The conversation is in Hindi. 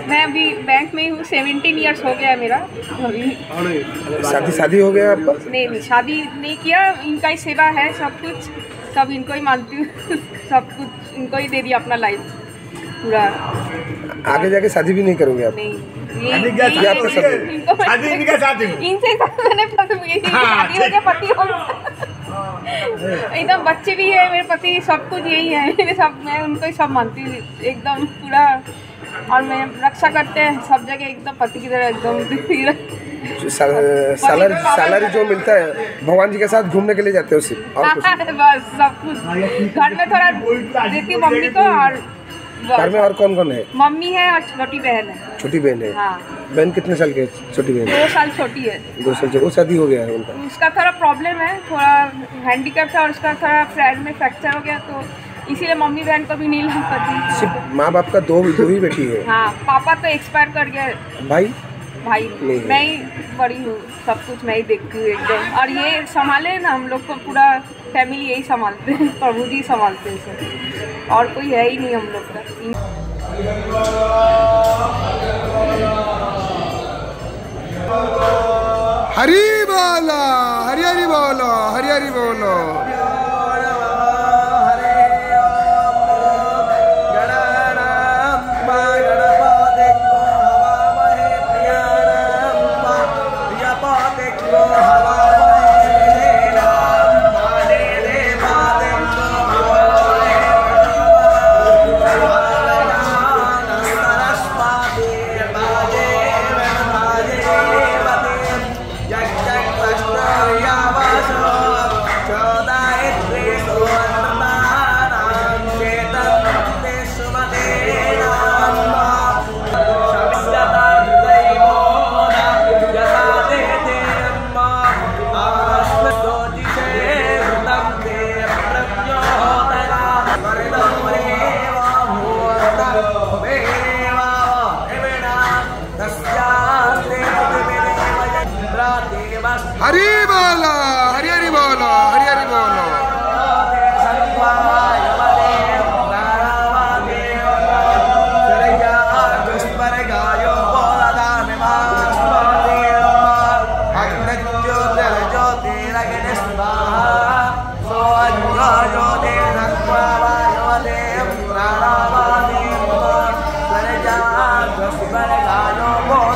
मैं अभी बैंक में हूँ, 17 ईयर्स हो गया है मेरा अभी। शादी हो गया आपका? नहीं, शादी नहीं किया, इनका ही सेवा है, सब कुछ सब इनको ही मानती हूँ सब कुछ इनको ही दे दिया अपना लाइफ पूरा। आगे जाके शादी भी नहीं करोगे आप? नहीं, इनसे मैंने पति हो एकदम, बच्चे भी है मेरे पति, सब कुछ यही है मेरे, सब मैं उनको ही सब मानती हूँ एकदम पूरा, और मैं रक्षा करते हैं सब जगह एकदम पति की तरह एकदम। सैलरी जो मिलता है भगवान जी के साथ घूमने के लिए जाते हो सिर्फ? और बस सब कुछ घर में थोड़ा देती हूँ मम्मी को, और घर में और कौन कौन है? मम्मी है और छोटी बहन है। छोटी बहन है? हाँ। बहन कितने साल की है? छोटी बहन 2 साल छोटी है। 2 साल से? वो शादी हो गया है उनका? उसका थोड़ा प्रॉब्लम है, थोड़ा हैंडीकैप था और उसका थोड़ा फ्रैक्चर में फ्रैक्चर हो गया, तो इसीलिए मम्मी बहन को भी नहीं ला पाती। सिर्फ माँ बाप का दो ही बेटी है? हाँ, पापा तो एक्सपायर कर गए। भाई मैं ही बड़ी हूँ, सब कुछ मैं ही देखती हूँ एकदम, और ये संभाले ना हम लोग को, पूरा फैमिली यही संभालते हैं, प्रभु जी संभालते हैं सब, और कोई है ही नहीं हम लोग का। हरी बोलो, हरी हरी बोलो, हरी हरी बोलो। हरी बोलो, हरी हरी बोलो, हरी हरी बोलो। Para